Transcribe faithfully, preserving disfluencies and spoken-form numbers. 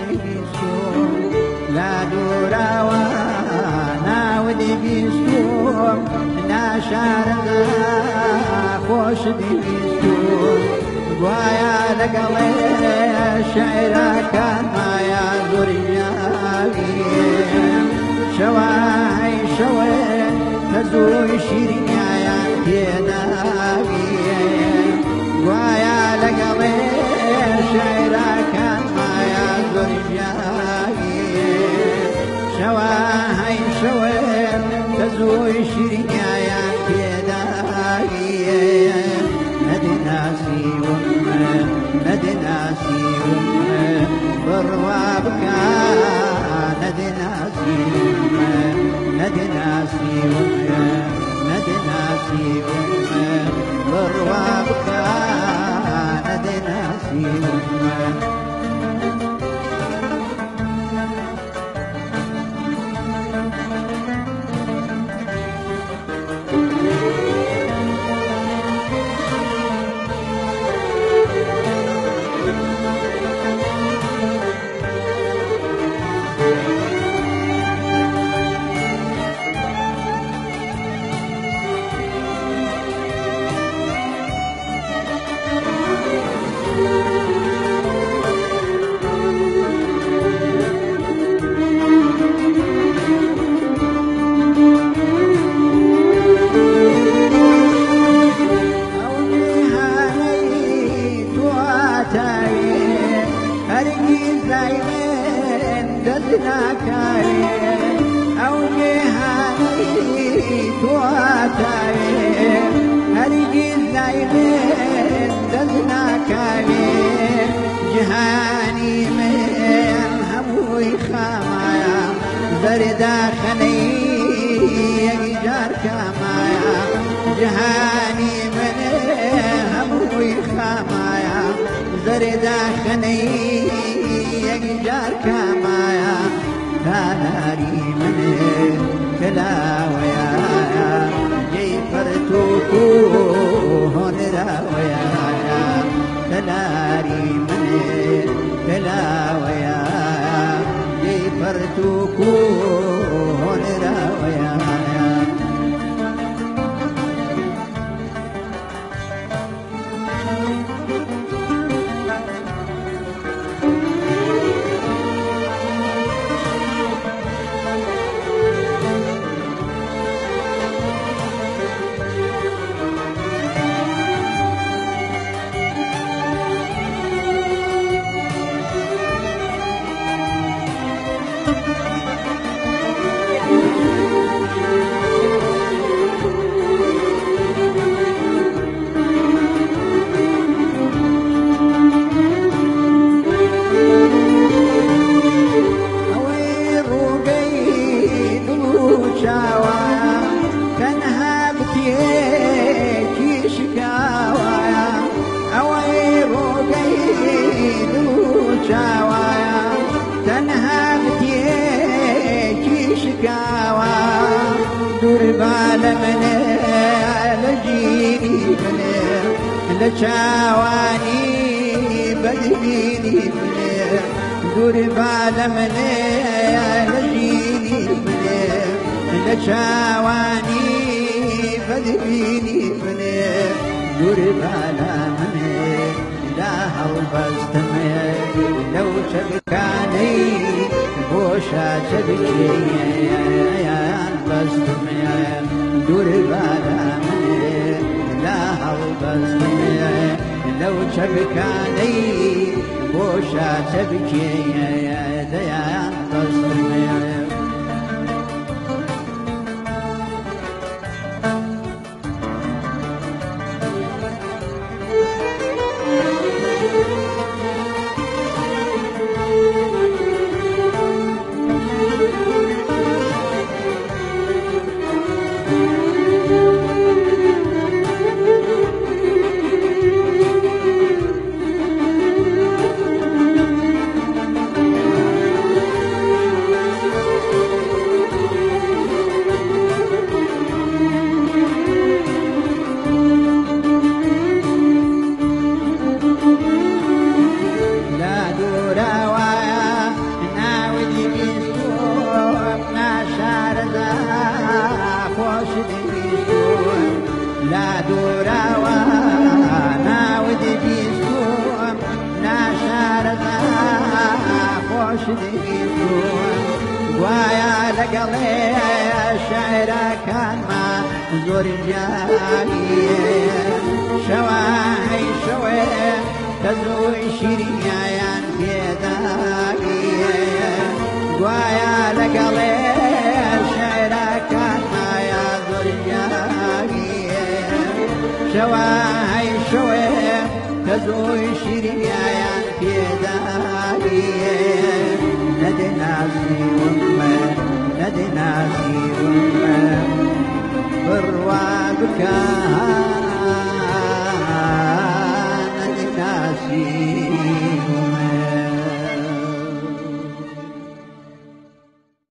بیستم لا دووراوە ناودی بیستم ناشارەدا خۆشتی بیستم گوایە لەگەڵێ شێعرەکان مایە زۆریاویم شەوای شەوێ کە زۆی شیرینیان پێداویم گوایە لەگەڵێ شێعرەکان مایە زۆریاویم شەوای شەوێ کە زۆی شیرینیان پێداویم نەدەناسیوم نەدەناسیوم بڕوا بکە نەدەناسیوم نەدەناسیوم نەدەناسیوم بڕوا بکە نەدەناسیوم ئەو جێهانی تواتاوێ هەرگیز نایڵێن دەست ناکاوێ جیهانی من هەمووی خامایە زەرداخەنەی یەکجار کامایە جیهانی من هەمووی خامایە زەرداخەنەی یەکجار کامایە کاناری منێ کلاوەیە جێی پەرتووک و هۆنراوەیە کەلاری منێ کلاوەیە جێی پەرتووک و هۆنراوەیە لچاوانی بدبینی بنێ دووری با لە منێ لەژینی بنێ لچاوانی بدبینی بنێ دووری با لە منێ لا هەڵبەستمێ لەو چەکانەی بۆشە چەبکێیان بەستمێ دووری با لە منێ لا هەڵبەستمێ لەو چەبکانەی بۆشە چەبکێیە دەیان بەستمێ شديدون گوایە لەگەڵێ شاعرەکانما زۆر جاریە شەوای شەوێ کە زۆی شیرینیان پێداریە گوایە لەگەڵێ شاعرەکانما یا زۆر جاریە شەوای شەوێ کە زۆی شیرینیان پێداریە نەدێ نازی ومە نەدێ نازی ومە بڕوا بکە